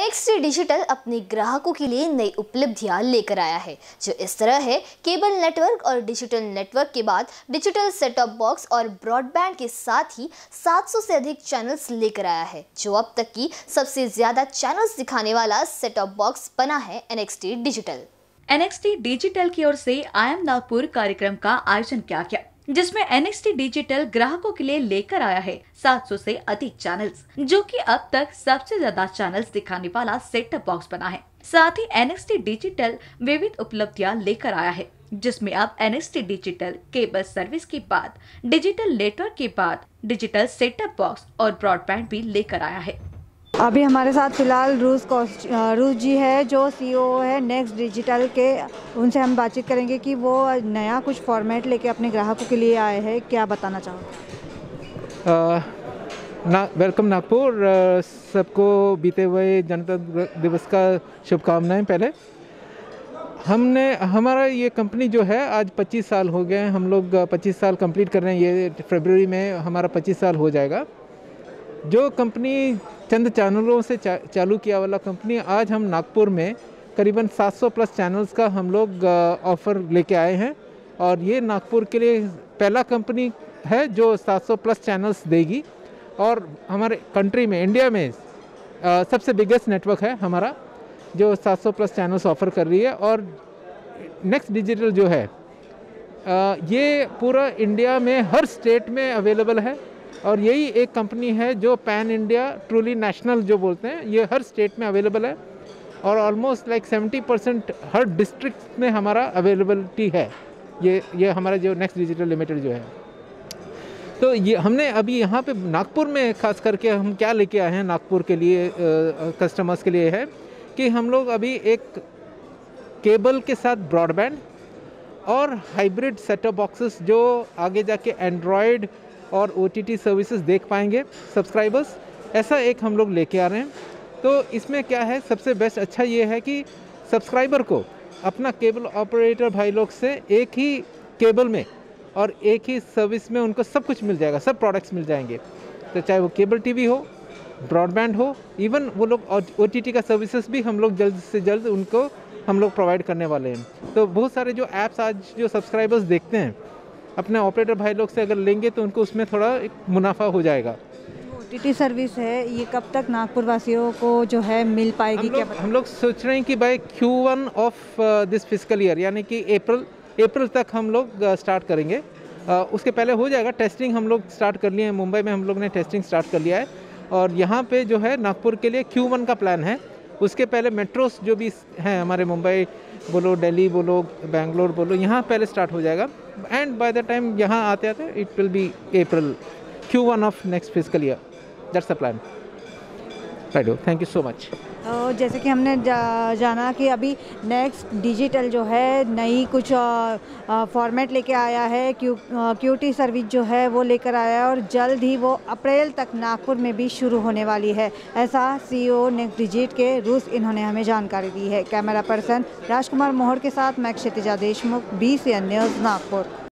NXT digital अपने ग्राहकों के लिए नई उपलब्धियां लेकर आया है, जो इस तरह है। केबल नेटवर्क और डिजिटल नेटवर्क के बाद डिजिटल सेट टॉप बॉक्स और ब्रॉडबैंड के साथ ही 700 से अधिक चैनल्स लेकर आया है, जो अब तक की सबसे ज्यादा चैनल्स दिखाने वाला सेट टॉप बॉक्स बना है NXT डिजिटल। NXT डिजिटल की ओर से आई एम नागपुर कार्यक्रम का आयोजन किया गया, जिसमें NXT डिजिटल ग्राहकों के लिए लेकर आया है 700 से अधिक चैनल्स, जो कि अब तक सबसे ज्यादा चैनल्स दिखाने वाला सेट टॉप बॉक्स बना है। साथ ही NXT डिजिटल विविध उपलब्धियां लेकर आया है, जिसमें अब NXT डिजिटल केबल सर्विस के बाद, डिजिटल नेटवर्क के बाद डिजिटल सेट टॉप बॉक्स और ब्रॉडबैंड भी लेकर आया है। अभी हमारे साथ फिलहाल रूस जी है, जो CEO है नेक्स्ट डिजिटल के। उनसे हम बातचीत करेंगे कि वो नया कुछ फॉर्मेट लेके अपने ग्राहकों के लिए आए हैं। क्या बताना चाहोगे? वेलकम नागपुर। सबको बीते हुए गणतंत्र दिवस का शुभकामनाएं। पहले हमारा ये कंपनी जो है आज 25 साल हो गए हैं। हम लोग 25 साल कंप्लीट कर रहे हैं। ये फरवरी में हमारा 25 साल हो जाएगा। जो कंपनी चंद चैनलों से चालू किया वाला कंपनी, आज हम नागपुर में करीबन 700 प्लस चैनल्स का हम लोग ऑफ़र लेके आए हैं। और ये नागपुर के लिए पहला कंपनी है जो 700 प्लस चैनल्स देगी। और हमारे कंट्री में, इंडिया में सबसे बिगेस्ट नेटवर्क है हमारा, जो 700 प्लस चैनल्स ऑफ़र कर रही है। और नेक्स्ट डिजिटल जो है ये पूरा इंडिया में हर स्टेट में अवेलेबल है। और यही एक कंपनी है जो पैन इंडिया, ट्रूली नेशनल जो बोलते हैं, ये हर स्टेट में अवेलेबल है। और ऑलमोस्ट लाइक 70% हर डिस्ट्रिक्ट में हमारा अवेलेबिलिटी है। ये हमारा जो नेक्स्ट डिजिटल लिमिटेड जो है। तो ये हमने अभी यहाँ पे नागपुर में खास करके हम क्या लेके आए हैं नागपुर के लिए, कस्टमर्स के लिए है कि हम लोग अभी एक केबल के साथ ब्रॉडबैंड और हाइब्रिड सेट टॉप बॉक्सेस, जो आगे जाके एंड्रॉयड और OTT सर्विसेज देख पाएंगे सब्सक्राइबर्स, ऐसा एक हम लोग लेके आ रहे हैं। तो इसमें क्या है, सबसे बेस्ट अच्छा ये है कि सब्सक्राइबर को अपना केबल ऑपरेटर भाई लोग से एक ही केबल में और एक ही सर्विस में उनको सब कुछ मिल जाएगा, सब प्रोडक्ट्स मिल जाएंगे। तो चाहे वो केबल टीवी हो, ब्रॉडबैंड हो, इवन वो लोग OTT का सर्विसेज भी हम लोग जल्द से जल्द उनको हम लोग प्रोवाइड करने वाले हैं। तो बहुत सारे जो ऐप्स आज जो सब्सक्राइबर्स देखते हैं अपने ऑपरेटर भाई लोग से अगर लेंगे तो उनको उसमें थोड़ा एक मुनाफा हो जाएगा। OTT सर्विस है, ये कब तक नागपुर वासियों को जो है मिल पाएगी? हम लोग सोच रहे हैं कि by Q1 of this physical year, यानी कि अप्रैल तक हम लोग स्टार्ट करेंगे। उसके पहले हो जाएगा। टेस्टिंग हम लोग स्टार्ट कर लिए हैं, मुंबई में हम लोग ने टेस्टिंग स्टार्ट कर लिया है। और यहाँ पे जो है नागपुर के लिए Q1 का प्लान है। उसके पहले मेट्रोस जो भी हैं हमारे, मुंबई बोलो, दिल्ली बोलो, बेंगलोर बोलो, यहाँ पहले स्टार्ट हो जाएगा। एंड बाय द टाइम यहाँ आते आते it will be April, Q1 of next physical year. That's the plan. Right, thank you so much. जैसे कि हमने जाना कि अभी नेक्स्ट डिजिटल जो है नई कुछ फॉर्मेट लेके आया है, QT सर्विस जो है वो लेकर आया है, और जल्द ही वो अप्रैल तक नागपुर में भी शुरू होने वाली है। ऐसा CEO नेक्स्ट डिजिट के रूस इन्होंने हमें जानकारी दी है। कैमरा पर्सन राजकुमार मोहर के साथ मैं क्षितिजा देशमुख, BCN न्यूज़ नागपुर।